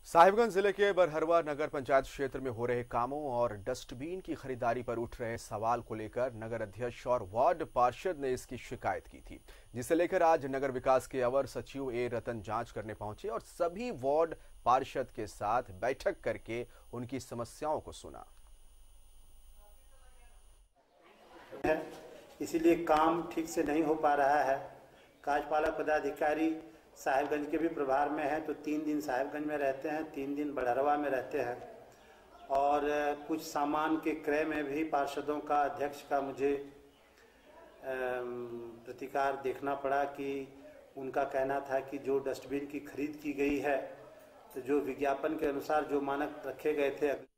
साहिबगंज जिले के बरहरवा नगर पंचायत क्षेत्र में हो रहे कामों और डस्टबिन की खरीदारी पर उठ रहे सवाल को लेकर नगर अध्यक्ष और वार्ड पार्षद ने इसकी शिकायत की थी, जिसे लेकर आज नगर विकास के अवर सचिव ए रतन जांच करने पहुंचे और सभी वार्ड पार्षद के साथ बैठक करके उनकी समस्याओं को सुना। इसीलिए काम ठीक से नहीं हो पा रहा है। कार्यपालक पदाधिकारी साहिबगंज के भी प्रभार में है, तो 3 दिन साहिबगंज में रहते हैं, 3 दिन बड़हरवा में रहते हैं। और कुछ सामान के क्रय में भी पार्षदों का, अध्यक्ष का मुझे प्रतिकार देखना पड़ा कि उनका कहना था कि जो डस्टबिन की खरीद की गई है, तो जो विज्ञापन के अनुसार जो मानक रखे गए थे